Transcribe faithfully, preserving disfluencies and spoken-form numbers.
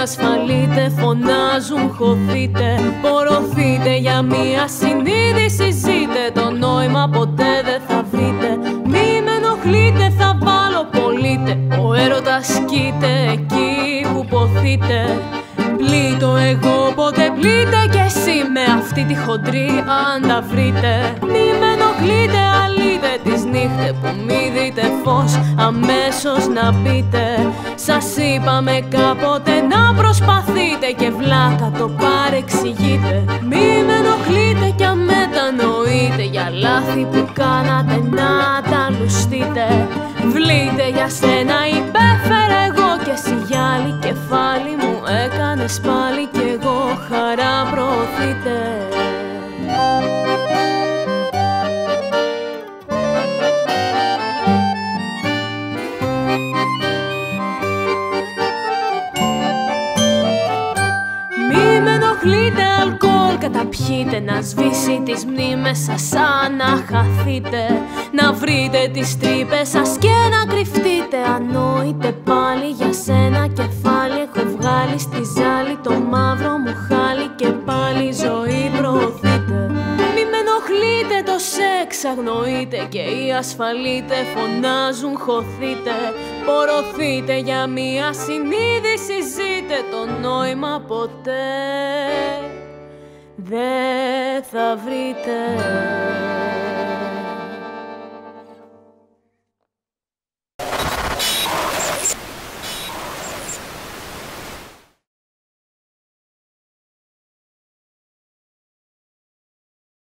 ασφαλείτε, φωνάζουν χωθείτε. Πορωθείτε για μία συνείδηση, ζείτε. Το νόημα ποτέ δεν θα βρείτε. Μη με ενοχλείτε, θα βάλω πολύτε. Ο έρωτας κοίται εκεί που ποθείτε. Πλήττω εγώ ποτέ πλήττε κι εσύ με αυτή τη χοντρή αν τα βρείτε. Μη με ενοχλείτε, αλείτε τις νύχτες που μη δείτε φως αμέσως να πείτε. Σας είπαμε κάποτε να προσπαθείτε και βλάκα το παρεξηγείτε. Μη με ενοχλείτε κι αμετανοείτε για λάθη που κάνατε να τα λουστείτε. Βλείτε για σένα υπέφερα εγώ και εσύ για άλλη κεφάλι μου έκανες πάλι κι εγώ χαρά προωθείτε. Μη με ενοχλείτε, αλκοόλ καταπιείτε. Να σβήσει τις μνήμες σας σαν να χαθείτε. Να βρείτε τις τρύπες σας και να κρυφτείτε. Ανόητε πάλι για σένα κεφάλι. Έχω βγάλει στη ζάλη το μαύρο μου χάλι και πάλι ζωή προωθείτε. Μη με ενοχλείτε, το σεξ αγνοείτε και οι ασφαλείτε φωνάζουν χωθείτε. Πορωθείτε για μία συνείδηση, ζείτε. Το νόημα ποτέ δεν θα βρείτε.